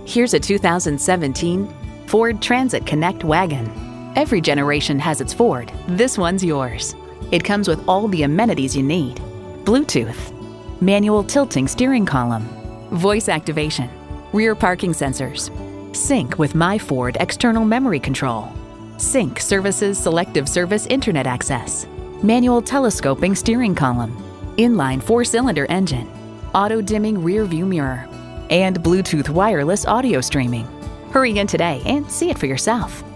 Here's a 2017 Ford Transit Connect wagon. Every generation has its Ford. This one's yours. It comes with all the amenities you need. Bluetooth, manual tilting steering column, voice activation, rear parking sensors, sync with My Ford external memory control, sync services selective service internet access, manual telescoping steering column, inline 4-cylinder engine, auto-dimming rear view mirror, and Bluetooth wireless audio streaming. Hurry in today and see it for yourself.